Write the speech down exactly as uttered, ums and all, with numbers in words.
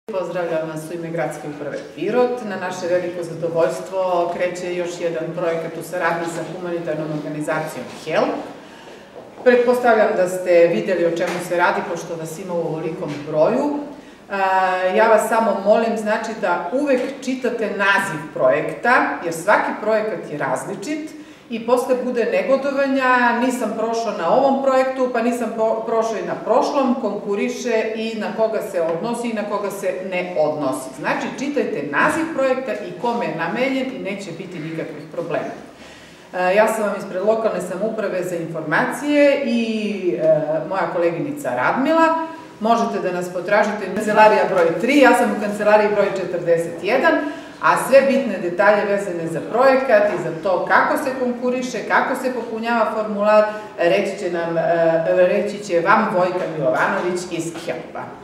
Pozdravljam vas u ime Gradske uprave Pirot. Na naše veliko zadovoljstvo kreće još jedan projekat u saradnji sa humanitarnom organizacijom HELP. Pretpostavljam da ste videli o čemu se radi, pošto vas ima u ovolikom broju. Ja vas samo molim, znači, da uvek čitate naziv projekta, jer svaki projekat je različit i posle bude negodovanja, nisam prošao na ovom projektu, pa nisam prošao i na prošlom, konkuriše i na koga se odnosi i na koga se ne odnosi. Znači, čitajte naziv projekta i kome je namenjen i neće biti nikakvih problema. Ja sam vam ispred lokalne samouprave za informacije i moja koleginica Radmila. Možete da nas potražite u kancelarija broj tri, ja sam u kancelariji broj četrdeset jedan, a sve bitne detalje vezane za projekat i za to kako se konkuriše, kako se popunjava formular, reći će vam Vojka Milovanović iz HELP-a.